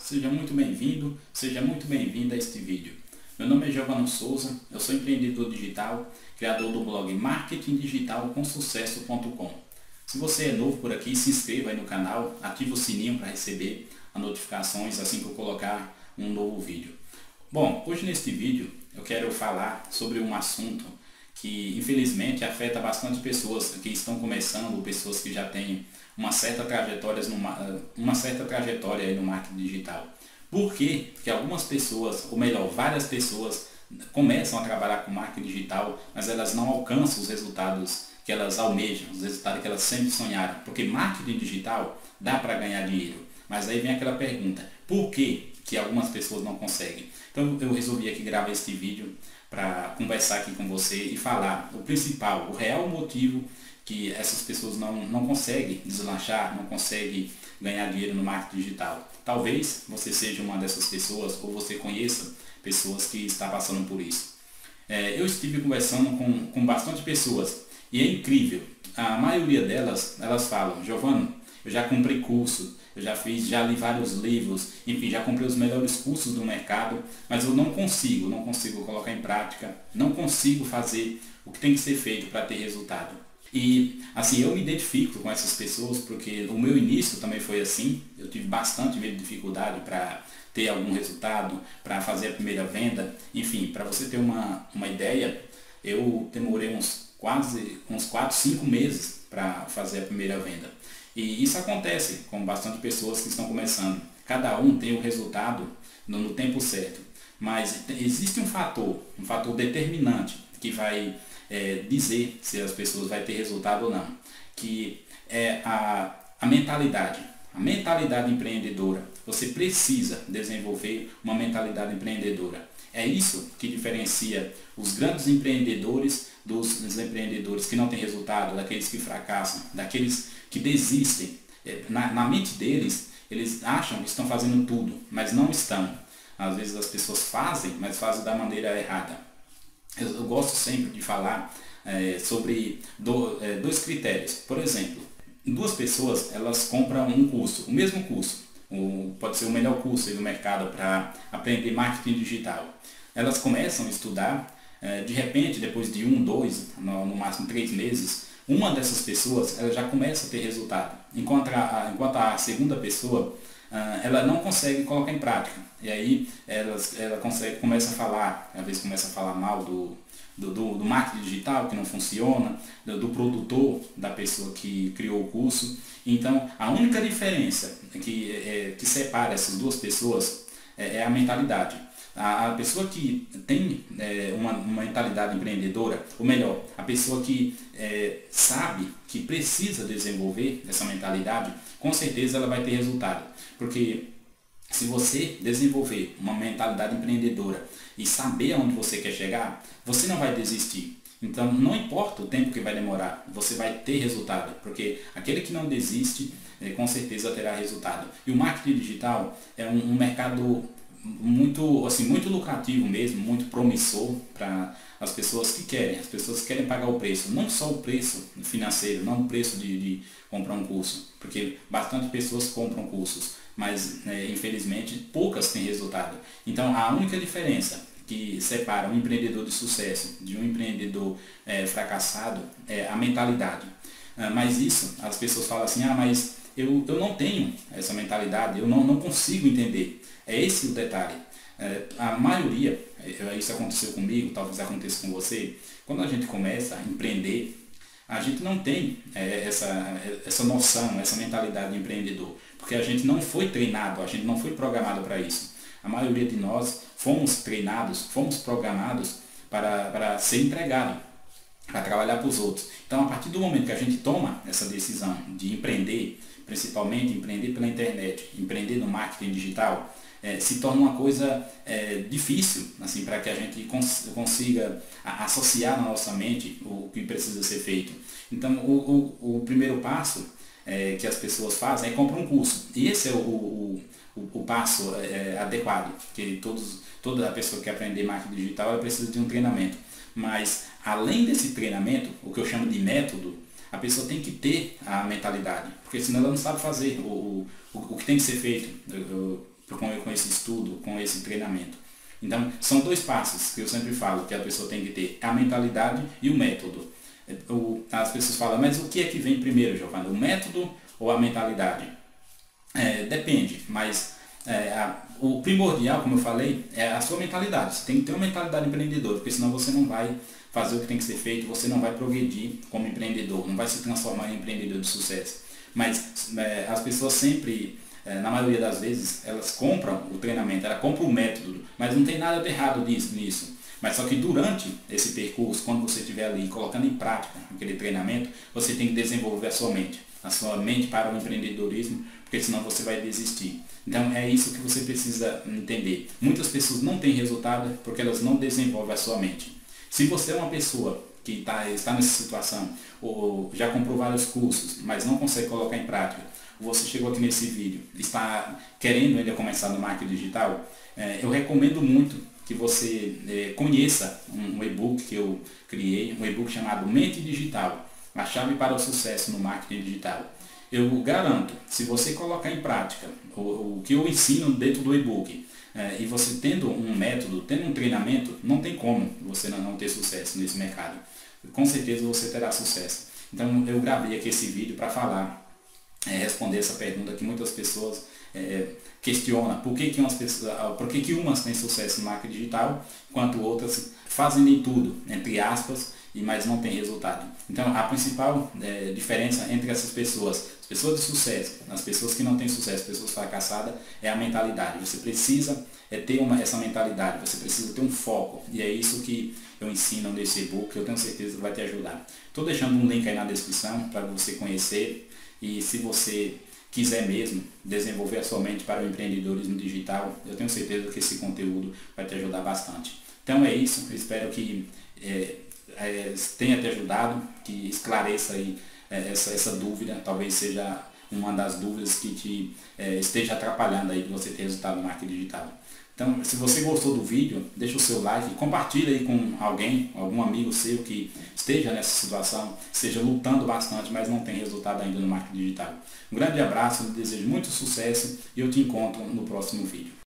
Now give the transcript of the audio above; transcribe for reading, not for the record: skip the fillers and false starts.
Seja muito bem-vindo, seja muito bem-vinda a este vídeo. Meu nome é Giovano Souza, eu sou empreendedor digital, criador do blog marketingdigitalcomsucesso.com. Se você é novo por aqui, se inscreva aí no canal, ative o sininho para receber as notificações assim que eu colocar um novo vídeo. Bom, hoje neste vídeo eu quero falar sobre um assunto que infelizmente afeta bastante pessoas que estão começando, pessoas que já têm uma certa trajetória aí no marketing digital. Por quê? Porque algumas pessoas, ou melhor, várias pessoas começam a trabalhar com marketing digital, mas elas não alcançam os resultados que elas almejam, os resultados que elas sempre sonharam. Porque marketing digital dá para ganhar dinheiro. Mas aí vem aquela pergunta, por que algumas pessoas não conseguem? Então eu resolvi aqui gravar este vídeo para conversar aqui com você e falar o principal, o real motivo que essas pessoas não conseguem deslanchar, não conseguem ganhar dinheiro no marketing digital. Talvez você seja uma dessas pessoas ou você conheça pessoas que estão passando por isso. Eu estive conversando com bastante pessoas e é incrível. A maioria delas, elas falam, Giovano, eu já comprei curso, eu já li vários livros, enfim, já comprei os melhores cursos do mercado, mas eu não consigo colocar em prática, não consigo fazer o que tem que ser feito para ter resultado. E assim, eu me identifico com essas pessoas porque o meu início também foi assim, eu tive bastante dificuldade para ter algum resultado, para fazer a primeira venda, enfim, para você ter uma ideia, eu demorei uns 4, 5 meses para fazer a primeira venda. E isso acontece com bastante pessoas que estão começando. Cada um tem o resultado no tempo certo. Mas existe um fator determinante que vai dizer se as pessoas vão ter resultado ou não. Que é a mentalidade. A mentalidade empreendedora. Você precisa desenvolver uma mentalidade empreendedora. É isso que diferencia os grandes empreendedores dos empreendedores que não têm resultado, daqueles que fracassam, daqueles que desistem. Na mente deles, eles acham que estão fazendo tudo, mas não estão. Às vezes as pessoas fazem, mas fazem da maneira errada. Eu gosto sempre de falar sobre dois critérios. Por exemplo, duas pessoas elas compram um curso, o mesmo curso. Pode ser o melhor curso do mercado para aprender marketing digital. Elas começam a estudar, de repente, depois de 1, 2, no máximo 3 meses, uma dessas pessoas ela já começa a ter resultado, enquanto a segunda pessoa ela não consegue colocar em prática. E aí ela começa a falar, às vezes começa a falar mal do marketing digital, que não funciona, do produtor, da pessoa que criou o curso. Então a única diferença que separa essas duas pessoas é a mentalidade. A pessoa que tem uma mentalidade empreendedora, ou melhor, a pessoa que sabe que precisa desenvolver essa mentalidade, com certeza ela vai ter resultado. Porque se você desenvolver uma mentalidade empreendedora e saber aonde você quer chegar, você não vai desistir. Então não importa o tempo que vai demorar, você vai ter resultado. Porque aquele que não desiste, com certeza terá resultado. E o marketing digital é um mercado muito lucrativo mesmo, muito promissor para as pessoas que querem pagar o preço, não só o preço financeiro, não o preço de comprar um curso, porque bastante pessoas compram cursos, mas infelizmente poucas têm resultado. Então a única diferença que separa um empreendedor de sucesso de um empreendedor fracassado é a mentalidade. Mas isso, as pessoas falam assim, mas eu não tenho essa mentalidade, eu não consigo entender. É esse o detalhe. A maioria, isso aconteceu comigo, talvez aconteça com você, quando a gente começa a empreender, a gente não tem essa noção, essa mentalidade de empreendedor, porque a gente não foi treinado, a gente não foi programado para isso. A maioria de nós fomos treinados, fomos programados para ser empregado, para trabalhar para os outros. Então, a partir do momento que a gente toma essa decisão de empreender, principalmente empreender pela internet, empreender no marketing digital, se torna uma coisa difícil assim, para que a gente consiga associar na nossa mente o que precisa ser feito. Então, o primeiro passo que as pessoas fazem é comprar um curso. E esse é o passo adequado, que toda pessoa que quer aprender marketing digital ela precisa de um treinamento. Mas, além desse treinamento, o que eu chamo de método, a pessoa tem que ter a mentalidade, porque senão ela não sabe fazer o que tem que ser feito. com esse estudo, com esse treinamento. Então, são dois passos que eu sempre falo que a pessoa tem que ter, a mentalidade e o método. As pessoas falam, mas o que é que vem primeiro, Giovanni? O método ou a mentalidade? Depende, mas o primordial, como eu falei, é a sua mentalidade. Você tem que ter uma mentalidade empreendedora, porque senão você não vai fazer o que tem que ser feito, você não vai progredir como empreendedor, não vai se transformar em empreendedor de sucesso. Mas as pessoas sempre, na maioria das vezes, elas compram o treinamento, elas compram o método, mas não tem nada de errado nisso. Mas só que durante esse percurso, quando você estiver ali colocando em prática aquele treinamento, você tem que desenvolver a sua mente para o empreendedorismo, porque senão você vai desistir. Então é isso que você precisa entender. Muitas pessoas não têm resultado porque elas não desenvolvem a sua mente. Se você é uma pessoa que está nessa situação, ou já comprou vários cursos, mas não consegue colocar em prática, você chegou aqui nesse vídeo, está querendo ainda começar no marketing digital, eu recomendo muito que você conheça um e-book que eu criei, um e-book chamado Mente Digital, a chave para o sucesso no marketing digital. Eu garanto, se você colocar em prática o que eu ensino dentro do e-book, e você tendo um método, tendo um treinamento, não tem como você não ter sucesso nesse mercado. Com certeza você terá sucesso. Então eu gravei aqui esse vídeo para falar, responder essa pergunta que muitas pessoas questionam. Por que umas têm sucesso no marketing digital, enquanto outras fazem de tudo, entre aspas, mas não tem resultado. Então a principal diferença entre essas pessoas, as pessoas de sucesso, as pessoas que não têm sucesso, pessoas fracassadas, é a mentalidade. Você precisa ter essa mentalidade, você precisa ter um foco, e é isso que eu ensino nesse e-book, eu tenho certeza que vai te ajudar. Estou deixando um link aí na descrição para você conhecer, e se você quiser mesmo desenvolver a sua mente para o empreendedorismo digital, eu tenho certeza que esse conteúdo vai te ajudar bastante. Então é isso, eu espero que tenha te ajudado, que esclareça aí essa dúvida, talvez seja uma das dúvidas que te esteja atrapalhando aí de você ter resultado no marketing digital. Então, se você gostou do vídeo, deixa o seu like, compartilha aí com alguém, algum amigo seu que esteja nessa situação, esteja lutando bastante, mas não tem resultado ainda no marketing digital. Um grande abraço, eu desejo muito sucesso e eu te encontro no próximo vídeo.